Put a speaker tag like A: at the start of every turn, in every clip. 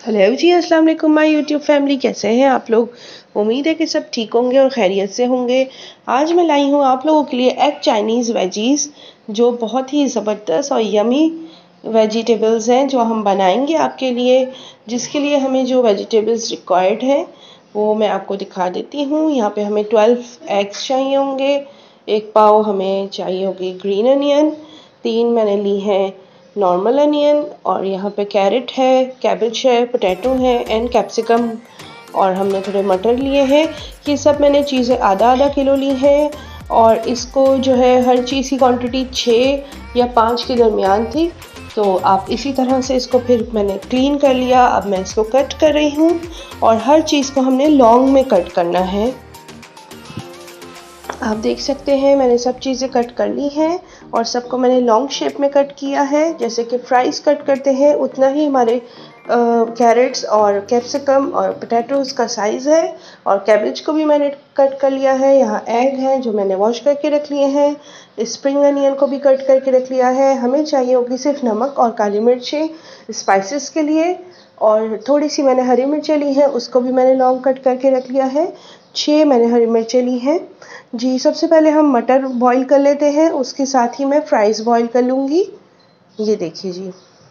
A: Hello जी, अस्सलाम वालेकुम my YouTube family. कैसे हैं आप लोग? उम्मीद है कि सब ठीक होंगे और खैरियत से होंगे। आज मैं लाई हूँ आप लोगों के लिए एग चाइनीज़ वेजीज़, जो बहुत ही ज़बरदस्त और यमी वेजिटेबल्स हैं जो हम बनाएंगे आपके लिए। जिसके लिए हमें जो वेजिटेबल्स रिक्वायर्ड हैं वो मैं आपको दिखा देती हूँ। यहाँ पे हमें 12 एग्स चाहिए होंगे, 1 पाव हमें चाहिए होगी ग्रीन अनियन, 3 मैंने ली हैं नॉर्मल अनियन, और यहाँ पे कैरेट है, कैबेज है, पोटैटो है एंड कैप्सिकम, और हमने थोड़े मटर लिए हैं। ये सब मैंने चीज़ें आधा आधा किलो ली हैं, और इसको जो है हर चीज़ की क्वांटिटी 6 या 5 के दरमियान थी। तो आप इसी तरह से इसको फिर मैंने क्लीन कर लिया। अब मैं इसको कट कर रही हूँ, और हर चीज़ को हमने लॉन्ग में कट करना है। आप देख सकते हैं मैंने सब चीज़ें कट कर ली हैं, और सबको मैंने लॉन्ग शेप में कट किया है। जैसे कि फ्राइज़ कट करते हैं उतना ही हमारे कैरेट्स और कैप्सिकम और पोटैटोज़ का साइज़ है। और कैबेज को भी मैंने कट कर लिया है। यहाँ एग हैं जो मैंने वॉश करके रख लिए हैं। स्प्रिंग अनियन को भी कट करके रख लिया है। हमें चाहिए होगी सिर्फ नमक और काली मिर्चें स्पाइसेस के लिए, और थोड़ी सी मैंने हरी मिर्चें ली हैं, उसको भी मैंने लॉन्ग कट करके रख लिया है। 6 मैंने हरी मिर्चें ली हैं जी। सबसे पहले हम मटर बॉईल कर लेते हैं, उसके साथ ही मैं फ्राइज़ बॉईल कर लूँगी। ये देखिए जी,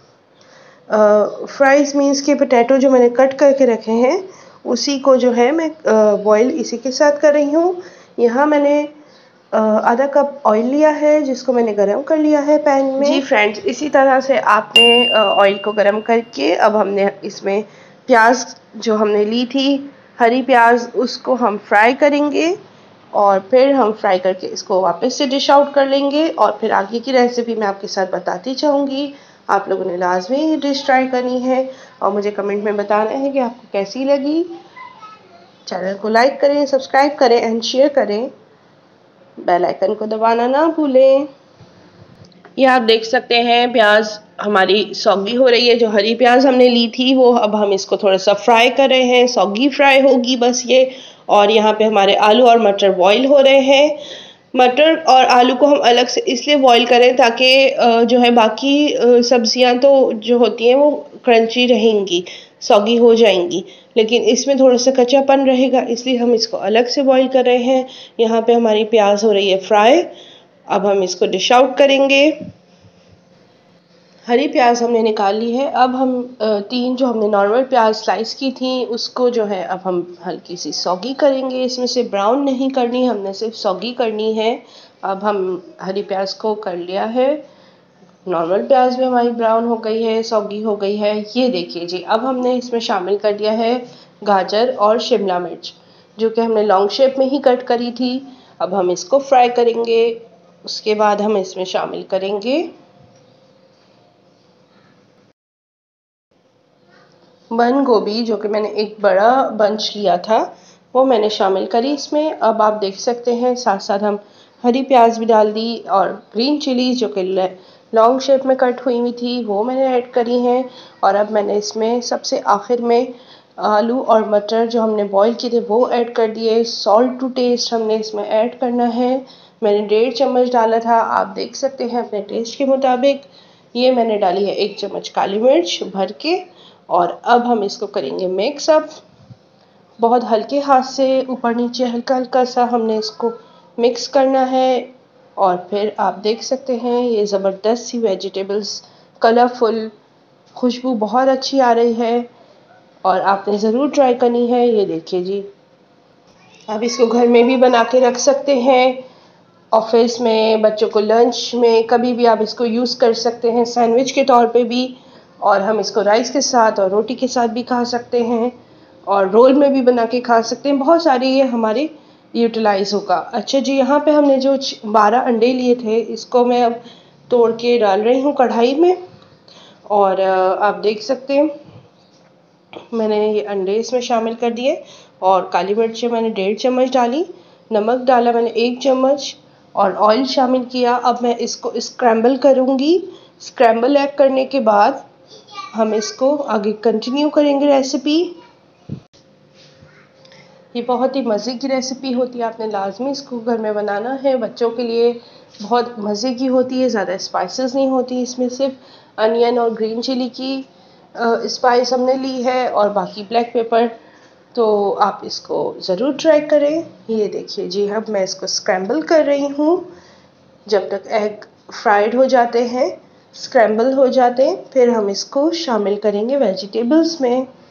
A: फ्राइज़ मीन्स के पोटैटो जो मैंने कट करके रखे हैं उसी को जो है मैं बॉईल इसी के साथ कर रही हूँ। यहाँ मैंने आधा कप ऑयल लिया है जिसको मैंने गरम कर लिया है पैन में। जी फ्रेंड्स, इसी तरह से आपने ऑयल को गरम करके अब हमने इसमें प्याज जो हमने ली थी हरी प्याज, उसको हम फ्राई करेंगे, और फिर हम फ्राई करके इसको वापस से डिश आउट कर लेंगे। और फिर आगे की रेसिपी मैं आपके साथ बताती चाहूँगी। आप लोगों ने लाजमी ये डिश ट्राई करनी है, और मुझे कमेंट में बताना है कि आपको कैसी लगी। चैनल को लाइक करें, सब्सक्राइब करें एंड शेयर करें। बेल आइकन को दबाना ना भूलें। ये आप देख सकते हैं प्याज हमारी सौगी हो रही है। जो हरी प्याज हमने ली थी वो अब हम इसको थोड़ा सा फ्राई कर रहे हैं, सौगी फ्राई होगी बस ये। और यहाँ पे हमारे आलू और मटर बॉईल हो रहे हैं। मटर और आलू को हम अलग से इसलिए बॉईल करें ताकि जो है बाकी सब्जियां तो जो होती हैं वो क्रंची रहेंगी, सौगी हो जाएंगी, लेकिन इसमें थोड़ा सा कच्चापन रहेगा, इसलिए हम इसको अलग से बॉईल कर रहे हैं। यहाँ पे हमारी प्याज हो रही है फ्राई। अब हम इसको डिश आउट करेंगे। हरी प्याज हमने निकाल ली है। अब हम 3 जो हमने नॉर्मल प्याज स्लाइस की थी उसको जो है अब हम हल्की सी सौगी करेंगे। इसमें से ब्राउन नहीं करनी, हमने सिर्फ सौगी करनी है। अब हम हरी प्याज को कर लिया है, नॉर्मल प्याज भी हमारी ब्राउन हो गई है, सौगी हो गई है। ये देखिए जी, अब हमने इसमें शामिल कर दिया है गाजर और शिमला मिर्च, जो कि हमने लॉन्ग शेप में ही कट करी थी। अब हम इसको फ्राई करेंगे। उसके बाद हम इसमें शामिल करेंगे बंद गोभी, जो कि मैंने एक बड़ा बंच लिया था, वो मैंने शामिल करी इसमें। अब आप देख सकते हैं साथ साथ हम हरी प्याज भी डाल दी, और ग्रीन चिलीज जो कि लॉन्ग शेप में कट हुई हुई थी वो मैंने ऐड करी हैं। और अब मैंने इसमें सबसे आखिर में आलू और मटर जो हमने बॉईल किए थे वो ऐड कर दिए। सॉल्ट टू टेस्ट हमने इसमें ऐड करना है। मैंने 1.5 चम्मच डाला था, आप देख सकते हैं अपने टेस्ट के मुताबिक। ये मैंने डाली है 1 चम्मच काली मिर्च भर के। और अब हम इसको करेंगे मिक्स अप। बहुत हल्के हाथ से ऊपर नीचे हल्का हल्का सा हमने इसको मिक्स करना है। और फिर आप देख सकते हैं ये ज़बरदस्त सी वेजिटेबल्स, कलरफुल, खुशबू बहुत अच्छी आ रही है, और आपने ज़रूर ट्राई करनी है। ये देखिए जी, आप इसको घर में भी बना के रख सकते हैं, ऑफिस में, बच्चों को लंच में, कभी भी आप इसको यूज़ कर सकते हैं, सैंडविच के तौर पे भी। और हम इसको राइस के साथ और रोटी के साथ भी खा सकते हैं, और रोल में भी बना के खा सकते हैं। बहुत सारे ये हमारे यूटिलाइज होगा। अच्छा जी, यहाँ पे हमने जो 12 अंडे लिए थे इसको मैं अब तोड़ के डाल रही हूँ कढ़ाई में। और आप देख सकते हैं मैंने ये अंडे इसमें शामिल कर दिए, और काली मिर्चें मैंने 1.5 चम्मच डाली, नमक डाला मैंने 1 चम्मच, और ऑयल शामिल किया। अब मैं इसको स्क्रैम्बल करूँगी। स्क्रैम्बल एग करने के बाद हम इसको आगे कंटिन्यू करेंगे रेसिपी। ये बहुत ही मज़े की रेसिपी होती है, आपने लाजमी इसको घर में बनाना है। बच्चों के लिए बहुत मज़े की होती है, ज़्यादा स्पाइसेस नहीं होती इसमें, सिर्फ अनियन और ग्रीन चिली की स्पाइस हमने ली है और बाकी ब्लैक पेपर। तो आप इसको ज़रूर ट्राई करें। ये देखिए जी, अब मैं इसको स्क्रैम्बल कर रही हूँ। जब तक एग फ्राइड हो जाते हैं, स्क्रैम्बल हो जाते हैं, फिर हम इसको शामिल करेंगे वेजिटेबल्स में।